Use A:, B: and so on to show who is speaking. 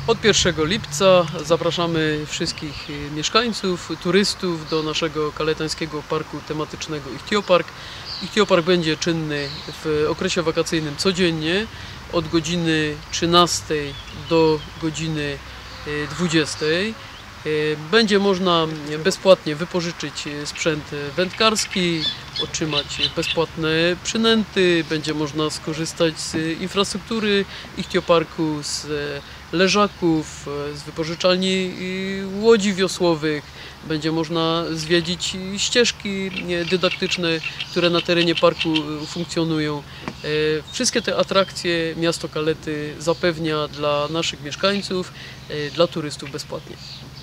A: Od 1 lipca zapraszamy wszystkich mieszkańców, turystów do naszego kaletańskiego parku tematycznego Ichtiopark. Ichtiopark będzie czynny w okresie wakacyjnym codziennie od godziny 13 do godziny 20. Będzie można bezpłatnie wypożyczyć sprzęt wędkarski, otrzymać bezpłatne przynęty, będzie można skorzystać z infrastruktury Ichtioparku, z leżaków, z wypożyczalni łodzi wiosłowych. Będzie można zwiedzić ścieżki dydaktyczne, które na terenie parku funkcjonują. Wszystkie te atrakcje miasto Kalety zapewnia dla naszych mieszkańców, dla turystów bezpłatnie.